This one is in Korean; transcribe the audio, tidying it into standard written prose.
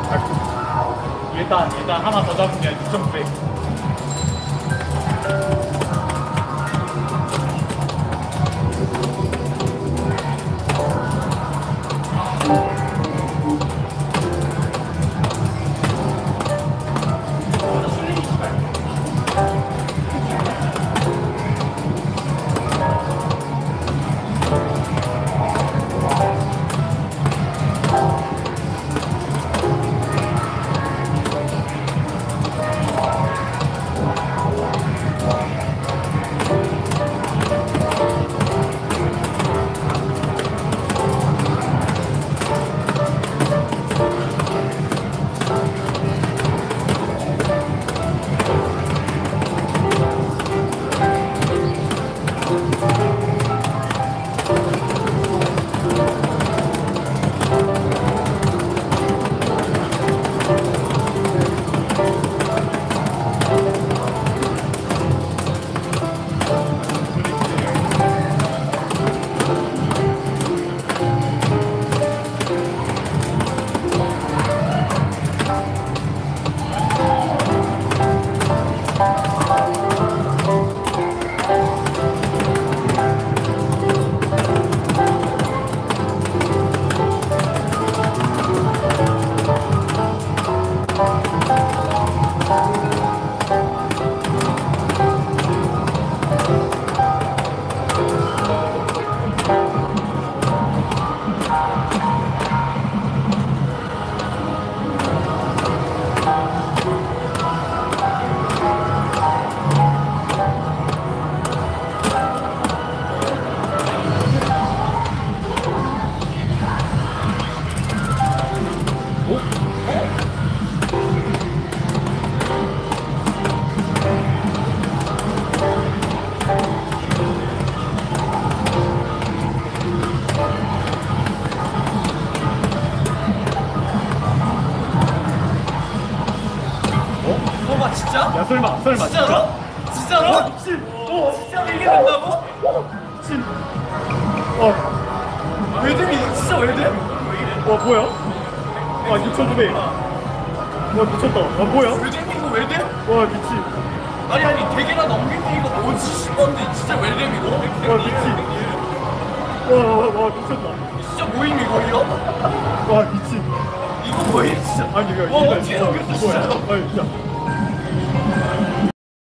일단 하나 더 잡으면 6,900. 야 설마 진짜로? 진짜로? 미친 진짜로 이게 된다고? 미친 왜 돼? 이거 진짜 왜 돼? 와 뭐야? 6,900. 와 미쳤다. 뭐야? 왜 돼? 이거 왜 돼? 와 미친. 아니 대계단 넘긴 게 이거 뭐지 싶었는데 진짜 왜 돼? 이거? 와 미친. 와 미쳤다. 진짜 모임 이거? 와 미친. 이거 뭐임 진짜? 아니 이거 와 어떻게 넘겼어 진짜? 아니 진짜.